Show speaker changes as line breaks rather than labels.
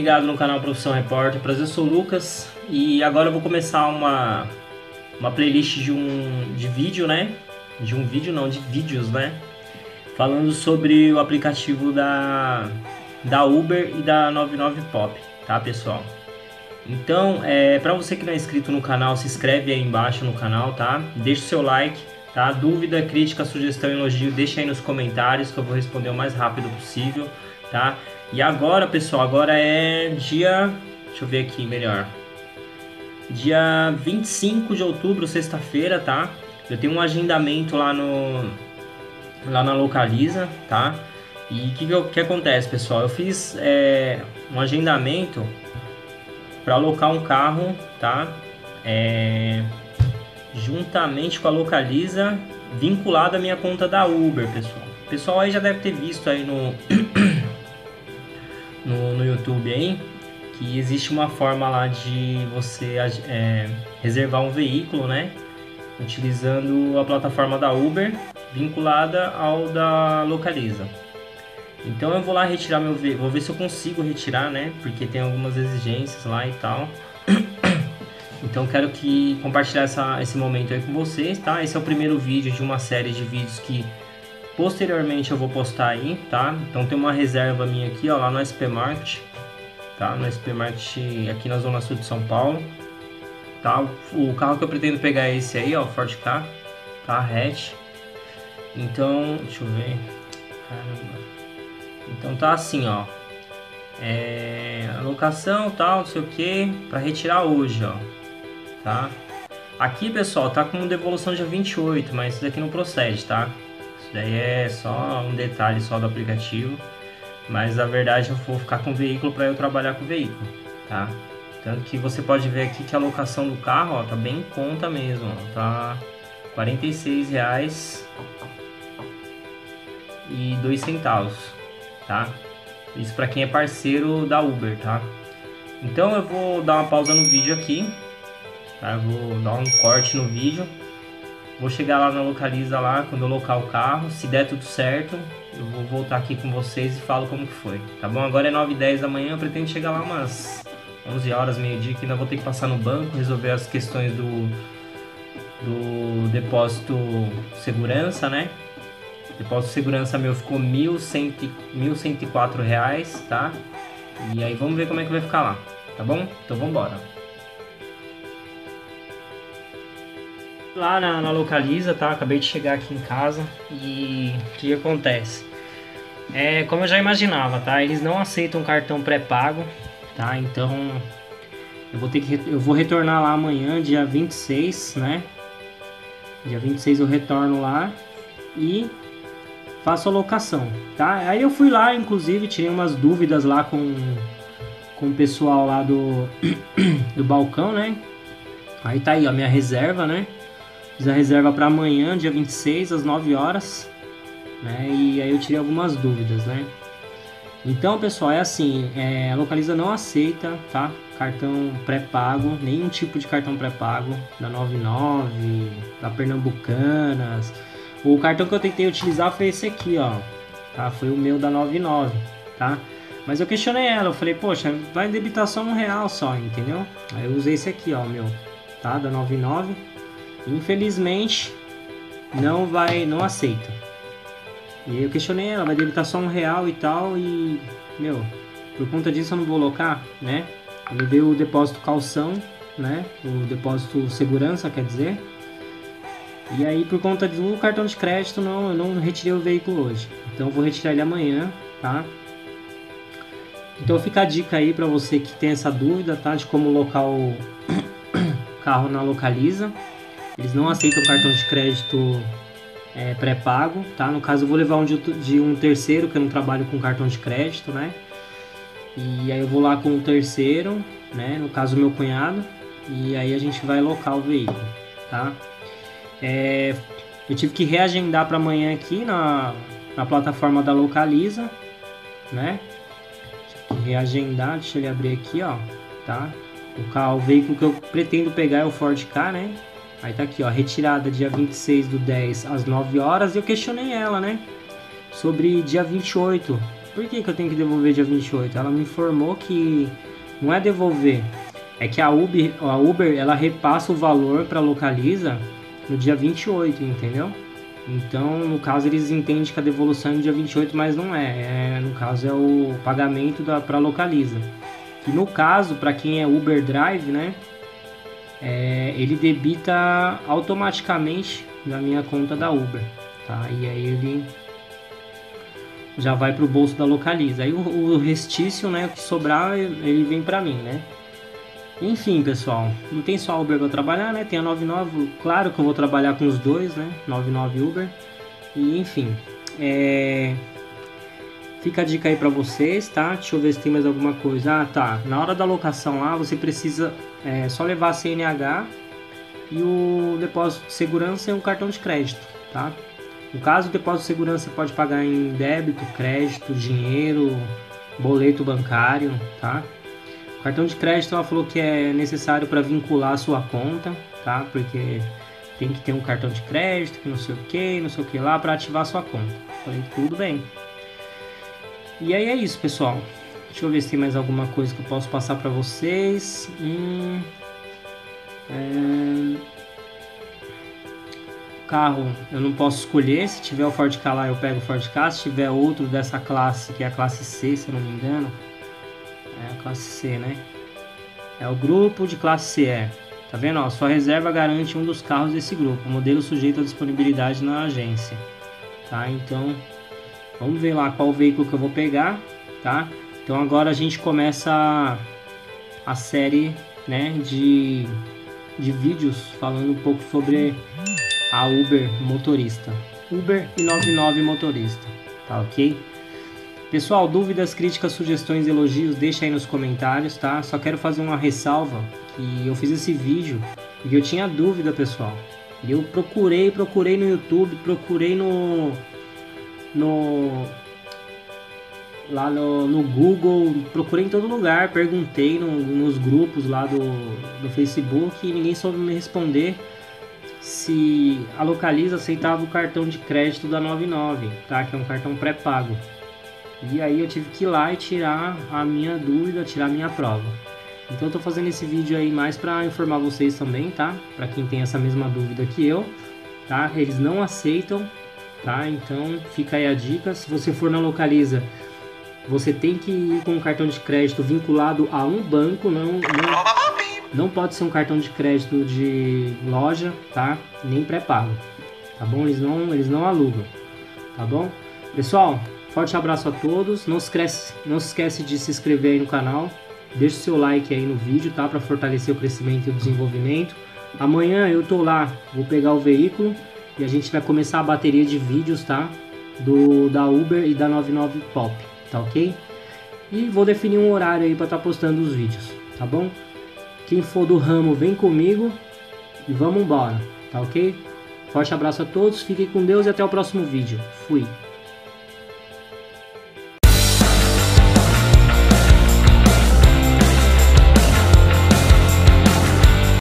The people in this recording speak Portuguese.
ligado no canal Profissão Repórter. Prazer, eu sou o Lucas e agora eu vou começar uma playlist de vídeo, né? De um vídeo não, de vídeos, né? Falando sobre o aplicativo da Uber e da 99 Pop, tá, pessoal? Então, para você que não é inscrito no canal, se inscreve aí embaixo no canal, tá? Deixa o seu like, tá? Dúvida, crítica, sugestão, elogio, deixa aí nos comentários que eu vou responder o mais rápido possível, tá? E agora, pessoal, agora é dia... Deixa eu ver aqui melhor. Dia 25 de outubro, sexta-feira, tá? Eu tenho um agendamento lá na Localiza, tá? E o que acontece, pessoal? Eu fiz um agendamento para alocar um carro, tá? Juntamente com a Localiza, vinculado à minha conta da Uber, pessoal. O pessoal aí já deve ter visto aí no YouTube aí, que existe uma forma lá de você reservar um veículo, né? Utilizando a plataforma da Uber, vinculada ao da Localiza. Então eu vou lá retirar meu veículo, vou ver se eu consigo retirar, né? Porque tem algumas exigências lá e tal. Então quero compartilhar esse momento aí com vocês, tá? Esse é o primeiro vídeo de uma série de vídeos que posteriormente eu vou postar aí, tá? Então tem uma reserva minha aqui, ó, lá no SP Market, tá? No SP Market aqui na Zona Sul de São Paulo, tá? O carro que eu pretendo pegar é esse aí, ó, Ford Ka, tá? Hatch. Então, deixa eu ver. Caramba. Então tá assim, ó. Alocação, tal, não sei o que, para retirar hoje, ó, tá? Aqui, pessoal, tá com devolução dia 28, mas isso daqui não procede, tá? Isso daí é só um detalhe só do aplicativo, mas na verdade eu vou ficar com o veículo para eu trabalhar com o veículo, tá? Tanto que você pode ver aqui que a locação do carro, ó, tá bem em conta mesmo, ó, tá R$46,02, tá? Isso para quem é parceiro da Uber, tá? Então eu vou dar uma pausa no vídeo aqui, tá? Eu vou dar um corte no vídeo. Vou chegar lá na Localiza lá, quando eu locar o carro, se der tudo certo, eu vou voltar aqui com vocês e falo como que foi, tá bom? Agora é 9h10 da manhã, eu pretendo chegar lá umas 11 horas, meio-dia, que ainda vou ter que passar no banco, resolver as questões do depósito segurança, né? O depósito de segurança meu ficou R$1.104, tá? E aí vamos ver como é que vai ficar lá, tá bom? Então vamos embora. Lá na Localiza, tá? Acabei de chegar aqui em casa e o que acontece? Como eu já imaginava, tá? Eles não aceitam cartão pré-pago, tá? Então eu vou retornar lá amanhã, dia 26, né? Dia 26 eu retorno lá e faço a locação, tá? Aí eu fui lá, inclusive, tirei umas dúvidas lá com o pessoal lá do balcão, né? Aí tá aí, ó, minha reserva, né? Fiz a reserva para amanhã, dia 26, às 9 horas, né? E aí eu tirei algumas dúvidas, né? Então, pessoal, é assim, a Localiza não aceita, tá? Cartão pré-pago, nenhum tipo de cartão pré-pago, da 99, da Pernambucanas. O cartão que eu tentei utilizar foi esse aqui, ó, tá? Foi o meu da 99, tá? Mas eu questionei ela, eu falei, poxa, vai debitar só R$1 só, entendeu? Aí eu usei esse aqui, ó, o meu, tá? Da 99. Infelizmente, não aceita. E eu questionei ela, vai debitar só R$1 e tal, e, meu, por conta disso eu não vou alocar, né? Eu levei o depósito calção, né? O depósito segurança, quer dizer. E aí, por conta do cartão de crédito, eu não retirei o veículo hoje. Então eu vou retirar ele amanhã, tá? Então fica a dica aí pra você que tem essa dúvida, tá? De como locar o carro na Localiza. Eles não aceitam cartão de crédito pré-pago, tá? No caso eu vou levar de um terceiro, que eu não trabalho com cartão de crédito, né? E aí eu vou lá com o terceiro, né? No caso o meu cunhado. E aí a gente vai locar o veículo, tá? Eu tive que reagendar para amanhã aqui na plataforma da Localiza, né? Tive que reagendar, deixa eu abrir aqui, ó, tá? O veículo que eu pretendo pegar é o Ford Ka, né? Aí tá aqui, ó, retirada dia 26/10 às 9 horas. E eu questionei ela, né? Sobre dia 28, por que eu tenho que devolver dia 28? Ela me informou que não é devolver, é que a Uber ela repassa o valor para Localiza no dia 28, entendeu? Então, no caso, eles entendem que a devolução é no dia 28, mas não é. No caso, é o pagamento para Localiza. E no caso, para quem é Uber Drive, né? Ele debita automaticamente na minha conta da Uber, tá? E aí ele já vai pro bolso da Localiza. Aí o restício, né, o que sobrar, ele vem pra mim, né? Enfim, pessoal, não tem só a Uber pra trabalhar, né? Tem a 99, claro que eu vou trabalhar com os dois, né? 99 Uber. E enfim, fica a dica aí pra vocês, tá? Deixa eu ver se tem mais alguma coisa. Ah, tá. Na hora da locação lá, você precisa só levar a CNH e o depósito de segurança e um cartão de crédito, tá? No caso, o depósito de segurança você pode pagar em débito, crédito, dinheiro, boleto bancário, tá? O cartão de crédito ela falou que é necessário para vincular a sua conta, tá? Porque tem que ter um cartão de crédito, que não sei o que lá, para ativar a sua conta. Falei, tudo bem. E aí é isso, pessoal. Deixa eu ver se tem mais alguma coisa que eu posso passar para vocês. Carro eu não posso escolher, se tiver o Ford Ka lá eu pego o Ford Ka, se tiver outro dessa classe, que é a classe C, se eu não me engano, é a classe C, né? É o grupo de classe C, tá vendo? Ó, sua reserva garante um dos carros desse grupo, modelo sujeito à disponibilidade na agência, tá? Então, vamos ver lá qual veículo que eu vou pegar, tá? Então agora a gente começa a série, né, de vídeos falando um pouco sobre a Uber motorista, Uber e 99 motorista, tá ok? Pessoal, dúvidas, críticas, sugestões, elogios, deixa aí nos comentários, tá? Só quero fazer uma ressalva, que eu fiz esse vídeo porque eu tinha dúvida, pessoal. E eu procurei no YouTube, procurei lá no Google, procurei em todo lugar, perguntei nos grupos lá do Facebook e ninguém soube me responder se a Localiza aceitava o cartão de crédito da 99, tá? Que é um cartão pré-pago. E aí eu tive que ir lá e tirar a minha dúvida, tirar a minha prova. Então eu tô fazendo esse vídeo aí mais para informar vocês também, tá? Para quem tem essa mesma dúvida que eu, tá? Eles não aceitam, tá? Então fica aí a dica. Se você for na Localiza, você tem que ir com um cartão de crédito vinculado a um banco, não pode ser um cartão de crédito de loja, tá? Nem pré-pago, tá bom? Eles não alugam, tá bom? Pessoal, forte abraço a todos. Não se esquece de se inscrever aí no canal. Deixa o seu like aí no vídeo, tá? Para fortalecer o crescimento e o desenvolvimento. Amanhã eu tô lá, vou pegar o veículo e a gente vai começar a bateria de vídeos, tá? Da Uber e da 99 Pop, tá ok? E vou definir um horário aí para estar postando os vídeos, tá bom? Quem for do ramo, vem comigo e vamos embora, tá ok? Forte abraço a todos, fiquem com Deus e até o próximo vídeo. Fui!